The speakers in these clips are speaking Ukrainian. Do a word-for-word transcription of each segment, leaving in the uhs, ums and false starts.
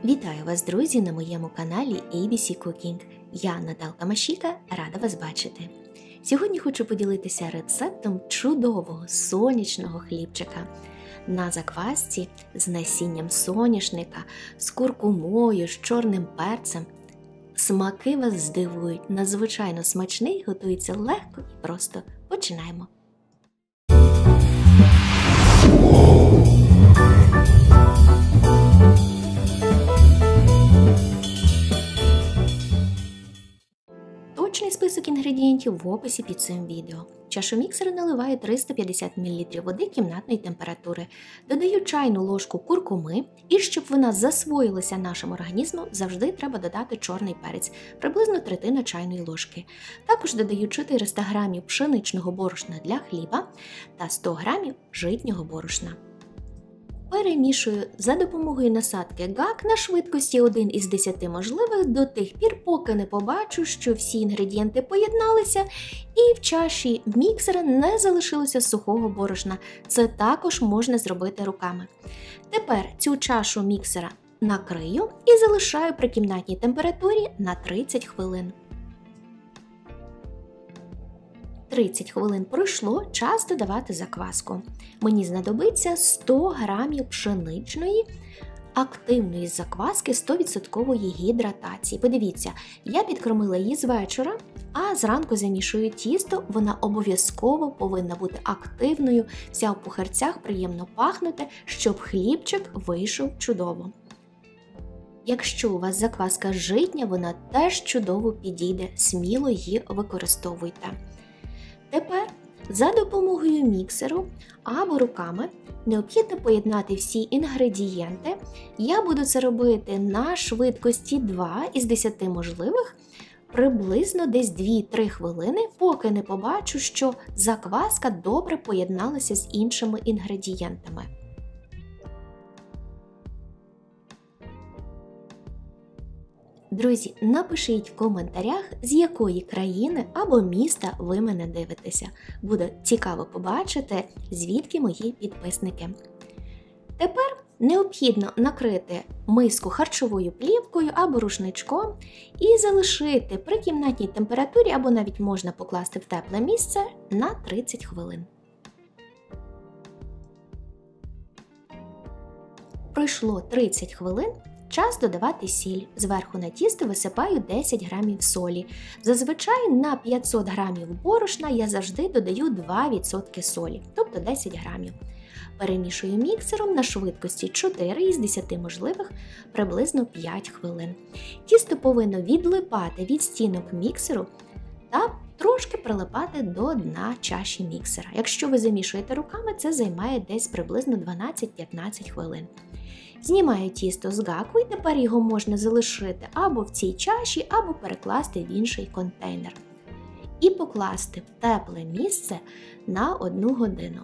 Вітаю вас, друзі, на моєму каналі ей бі сі Cooking. Я Наталка Машіка, рада вас бачити. Сьогодні хочу поділитися рецептом чудового сонячного хлібчика на заквасці з насінням соняшника, з куркумою, з чорним перцем. Смаки вас здивують, надзвичайно смачний, готується легко і просто. Починаємо. Точний список інгредієнтів в описі під цим відео. В чашу міксера наливаю триста п'ятдесят мілілітрів води кімнатної температури. Додаю чайну ложку куркуми і, щоб вона засвоїлася нашим організмом, завжди треба додати чорний перець, приблизно третина чайної ложки. Також додаю чотириста грамів пшеничного борошна для хліба та сто грамів житнього борошна. Перемішую за допомогою насадки гак на швидкості один із десяти можливих до тих пір, поки не побачу, що всі інгредієнти поєдналися і в чаші міксера не залишилося сухого борошна. Це також можна зробити руками. Тепер цю чашу міксера накрию і залишаю при кімнатній температурі на тридцять хвилин. тридцять хвилин пройшло, час додавати закваску. Мені знадобиться сто грамів пшеничної активної закваски сто відсотків гідратації. Подивіться, я підкормила її з вечора, а зранку замішую тісто, вона обов'язково повинна бути активною, вся в пухарцях, приємно пахнути, щоб хлібчик вийшов чудово. Якщо у вас закваска житня, вона теж чудово підійде, сміло її використовуйте. Тепер за допомогою міксеру або руками необхідно поєднати всі інгредієнти. Я буду це робити на швидкості два із десяти можливих, приблизно десь дві-три хвилини, поки не побачу, що закваска добре поєдналася з іншими інгредієнтами. Друзі, напишіть в коментарях, з якої країни або міста ви мене дивитеся. Буде цікаво побачити, звідки мої підписники. Тепер необхідно накрити миску харчовою плівкою або рушничком і залишити при кімнатній температурі, або навіть можна покласти в тепле місце, на тридцять хвилин. Пройшло тридцять хвилин. Час додавати сіль. Зверху на тісто висипаю десять грамів солі. Зазвичай на п'ятсот грамів борошна я завжди додаю два відсотки солі, тобто десять грамів. Перемішую міксером на швидкості чотири із десяти можливих, приблизно п'ять хвилин. Тісто повинно відлипати від стінок міксеру та трошки прилипати до дна чаші міксера. Якщо ви замішуєте руками, це займає десь приблизно дванадцять-п'ятнадцять хвилин. Знімаю тісто з гаку, і тепер його можна залишити або в цій чаші, або перекласти в інший контейнер. І покласти в тепле місце на одну годину.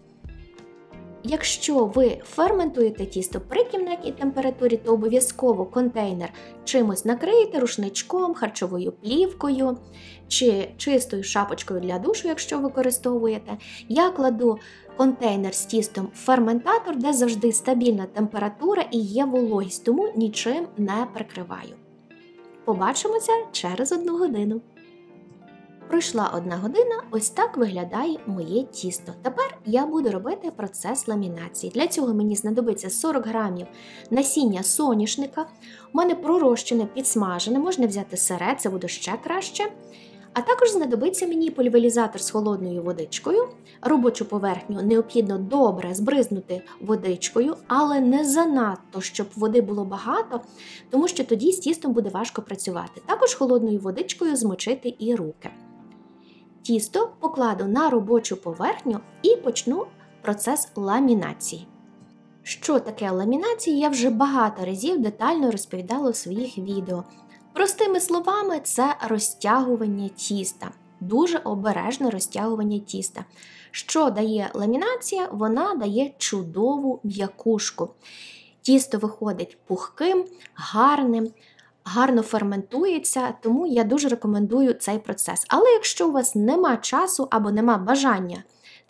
Якщо ви ферментуєте тісто при кімнатній температурі, то обов'язково контейнер чимось накриєте, рушничком, харчовою плівкою чи чистою шапочкою для душу, якщо використовуєте. Я кладу контейнер з тістом в ферментатор, де завжди стабільна температура і є вологість, тому нічим не прикриваю. Побачимося через одну годину. Пройшла одна година, ось так виглядає моє тісто. Тепер я буду робити процес ламінації. Для цього мені знадобиться сорок грамів насіння соняшника. У мене пророщене, підсмажене, можна взяти сире, це буде ще краще. А також знадобиться мені пульверизатор з холодною водичкою. Робочу поверхню необхідно добре збризнути водичкою, але не занадто, щоб води було багато, тому що тоді з тістом буде важко працювати. Також холодною водичкою змочити і руки. Тісто покладу на робочу поверхню і почну процес ламінації. Що таке ламінація, я вже багато разів детально розповідала у своїх відео. Простими словами, це розтягування тіста. Дуже обережне розтягування тіста. Що дає ламінація? Вона дає чудову м'якушку. Тісто виходить пухким, гарним, гарно ферментується, тому я дуже рекомендую цей процес. Але якщо у вас нема часу або нема бажання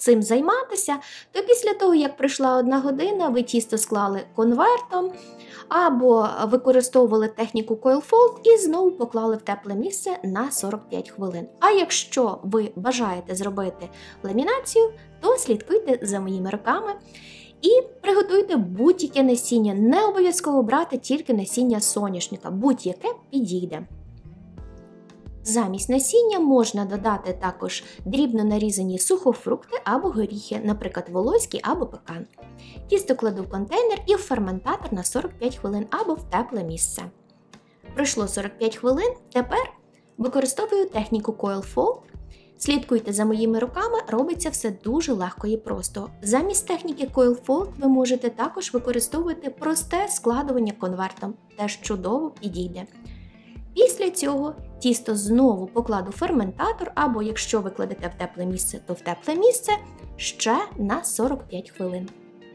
цим займатися, то після того, як пройшла одна година, ви тісто склали конвертом або використовували техніку Coil Fold і знову поклали в тепле місце на сорок п'ять хвилин. А якщо ви бажаєте зробити ламінацію, то слідкуйте за моїми роками і приготуйте будь-яке насіння. Не обов'язково брати тільки насіння соняшника, будь-яке підійде. Замість насіння можна додати також дрібно нарізані сухофрукти або горіхи, наприклад, волоський або пекан. Тісто кладу в контейнер і в ферментатор на сорок п'ять хвилин або в тепле місце. Пройшло сорок п'ять хвилин, тепер використовую техніку Coil Fold. Слідкуйте за моїми руками, робиться все дуже легко і просто. Замість техніки Coil Fold ви можете також використовувати просте складування конвертом, теж чудово підійде. Після цього тісто знову покладу в ферментатор, або якщо ви кладете в тепле місце, то в тепле місце ще на сорок п'ять хвилин.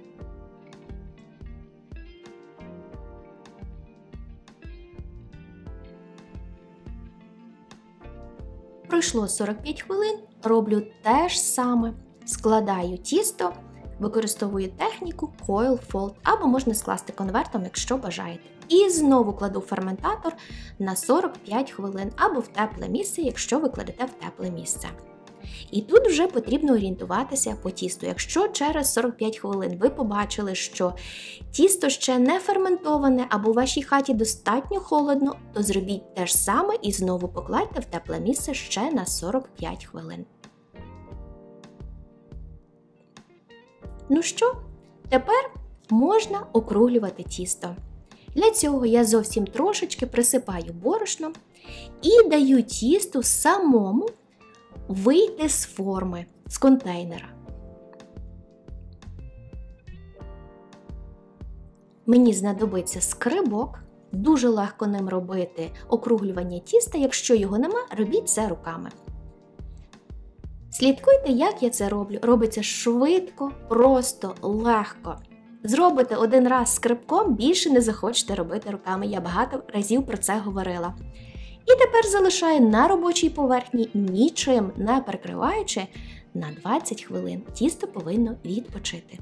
Пройшло сорок п'ять хвилин, роблю те ж саме. Складаю тісто, використовую техніку Coil Fold, або можна скласти конвертом, якщо бажаєте. І знову кладу в ферментатор на сорок п'ять хвилин, або в тепле місце, якщо ви кладете в тепле місце. І тут вже потрібно орієнтуватися по тісту. Якщо через сорок п'ять хвилин ви побачили, що тісто ще не ферментоване, або в вашій хаті достатньо холодно, то зробіть те ж саме і знову покладьте в тепле місце ще на сорок п'ять хвилин. Ну що, тепер можна округлювати тісто. Для цього я зовсім трошечки присипаю борошном і даю тісту самому вийти з форми, з контейнера. Мені знадобиться скрибок, дуже легко ним робити округлювання тіста, якщо його нема, робіть це руками. Слідкуйте, як я це роблю. Робиться швидко, просто, легко. Зробите один раз скрибком, більше не захочете робити руками. Я багато разів про це говорила. І тепер залишаю на робочій поверхні, нічим не перекриваючи, на двадцять хвилин. Тісто повинно відпочити.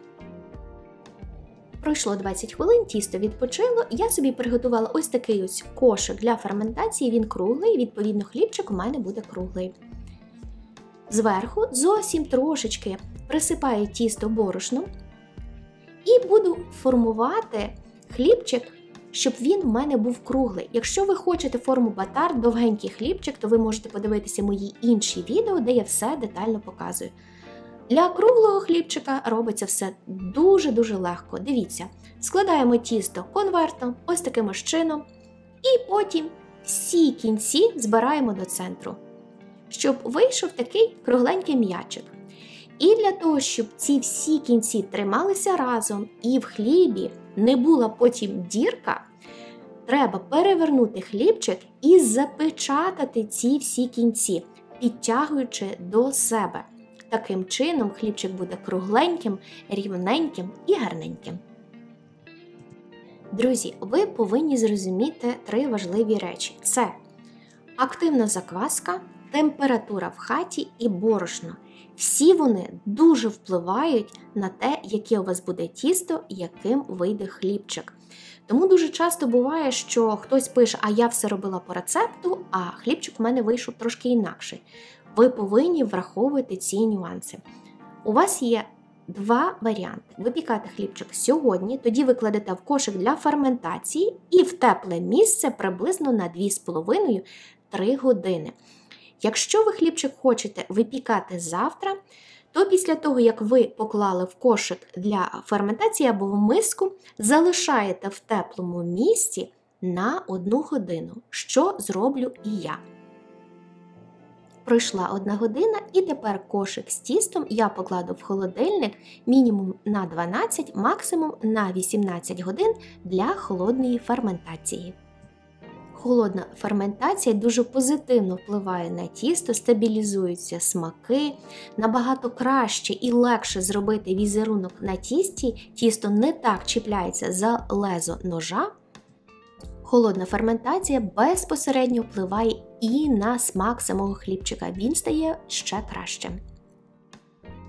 Пройшло двадцять хвилин, тісто відпочило, я собі приготувала ось такий ось кошик для ферментації, він круглий, відповідно хлібчик у мене буде круглий. Зверху зовсім трошечки присипаю тісто борошном і буду формувати хлібчик, щоб він в мене був круглий. Якщо ви хочете форму батар, довгенький хлібчик, то ви можете подивитися мої інші відео, де я все детально показую. Для круглого хлібчика робиться все дуже-дуже легко. Дивіться, складаємо тісто конвертом, ось таким ось чином, і потім всі кінці збираємо до центру, щоб вийшов такий кругленький м'ячик. І для того, щоб ці всі кінці трималися разом і в хлібі не була потім дірка, треба перевернути хлібчик і запечатати ці всі кінці, підтягуючи до себе. Таким чином хлібчик буде кругленьким, рівненьким і гарненьким. Друзі, ви повинні зрозуміти три важливі речі. Це активна закваска, температура в хаті і борошно. Всі вони дуже впливають на те, яке у вас буде тісто і яким вийде хлібчик. Тому дуже часто буває, що хтось пише, а я все робила по рецепту, а хлібчик в мене вийшов трошки інакший. Ви повинні враховувати ці нюанси. У вас є два варіанти. Випікати хлібчик сьогодні, тоді ви кладете в кошик для ферментації і в тепле місце приблизно на дві з половиною - три години. Якщо ви хлібчик хочете випікати завтра, то після того, як ви поклали в кошик для ферментації або в миску, залишаєте в теплому місці на одну годину, що зроблю і я. Пройшла одна година і тепер кошик з тістом я покладу в холодильник мінімум на дванадцять, максимум на вісімнадцять годин для холодної ферментації. Холодна ферментація дуже позитивно впливає на тісто, стабілізуються смаки, набагато краще і легше зробити візерунок на тісті, тісто не так чіпляється за лезо ножа. Холодна ферментація безпосередньо впливає і на смак самого хлібчика, він стає ще кращим.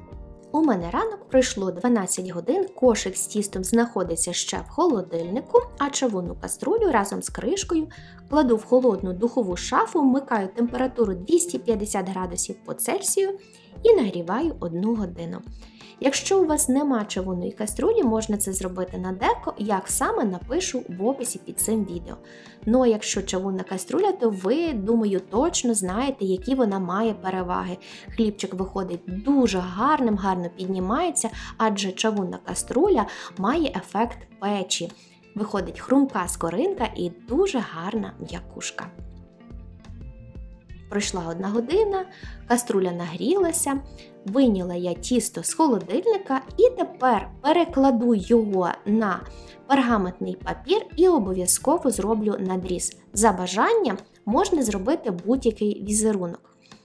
У мене ранок, пройшло дванадцять годин, кошик з тістом знаходиться ще в холодильнику, а чавунну каструлю разом з кришкою кладу в холодну духову шафу, вмикаю температуру двісті п'ятдесят градусів по Цельсію і нагріваю одну годину. Якщо у вас нема чавунної каструлі, можна це зробити на деко, як саме напишу в описі під цим відео. Ну а якщо чавунна каструля, то ви, думаю, точно знаєте, які вона має переваги. Хлібчик виходить дуже гарним, гарно піднімається, адже чавунна каструля має ефект печі. Виходить хрумка скоринка і дуже гарна м'якушка. Пройшла одна година, каструля нагрілася, вийняла я тісто з холодильника і тепер перекладу його на пергаментний папір і обов'язково зроблю надріз. За бажанням можна зробити будь-який візерунок.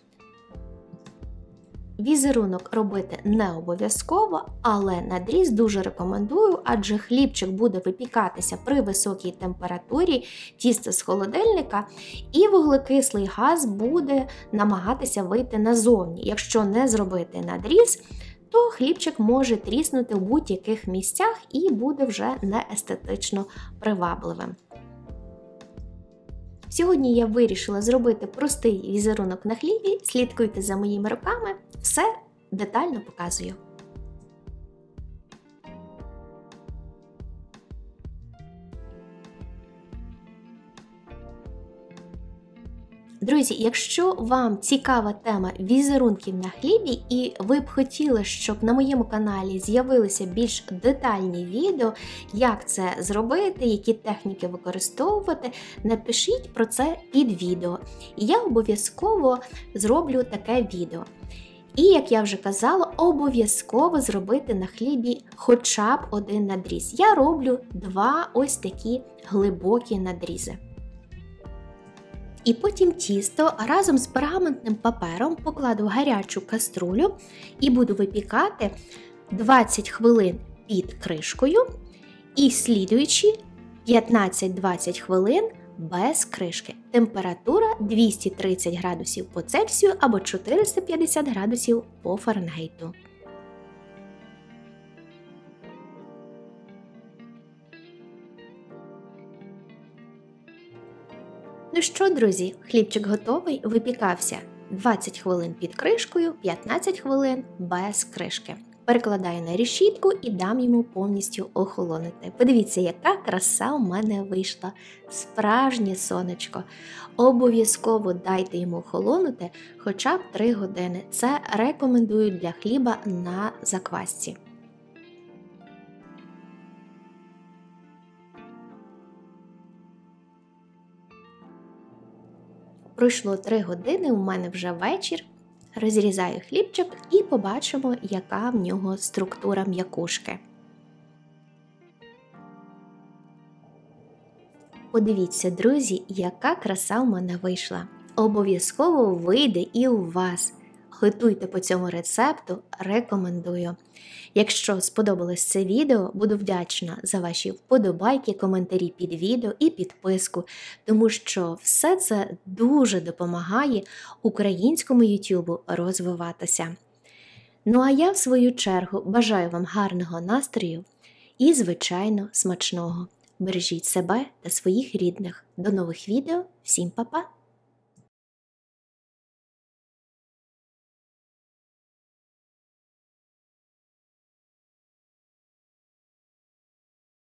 Візерунок робити не обов'язково, але надріз дуже рекомендую, адже хлібчик буде випікатися при високій температурі, тісто з холодильника, і вуглекислий газ буде намагатися вийти назовні. Якщо не зробити надріз, то хлібчик може тріснути в будь-яких місцях і буде вже не естетично привабливим. Сьогодні я вирішила зробити простий візерунок на хлібі, слідкуйте за моїми руками, все детально показую. Друзі, якщо вам цікава тема візерунків на хлібі і ви б хотіли, щоб на моєму каналі з'явилися більш детальні відео, як це зробити, які техніки використовувати, напишіть про це під відео. І я обов'язково зроблю таке відео. І, як я вже казала, обов'язково зробити на хлібі хоча б один надріз. Я роблю два ось такі глибокі надрізи. І потім тісто разом з пергаментним папером покладу в гарячу каструлю і буду випікати двадцять хвилин під кришкою і слідуючі п'ятнадцять-двадцять хвилин без кришки. Температура двісті тридцять градусів по Цельсію або чотириста п'ятдесят градусів по Фаренгейту. Ну що, друзі, хлібчик готовий, випікався двадцять хвилин під кришкою, п'ятнадцять хвилин без кришки. Перекладаю на решітку і дам йому повністю охолонути. Подивіться, яка краса у мене вийшла. Справжнє сонечко. Обов'язково дайте йому охолонути хоча б три години. Це рекомендую для хліба на заквасці. Пройшло три години, у мене вже вечір. Розрізаю хлібчик і побачимо, яка в нього структура м'якушки. Подивіться, друзі, яка краса в мене вийшла. Обов'язково вийде і у вас. Готуйте по цьому рецепту, рекомендую. Якщо сподобалось це відео, буду вдячна за ваші вподобайки, коментарі під відео і підписку, тому що все це дуже допомагає українському ютубу розвиватися. Ну а я, в свою чергу, бажаю вам гарного настрою і, звичайно, смачного. Бережіть себе та своїх рідних. До нових відео. Всім па-па!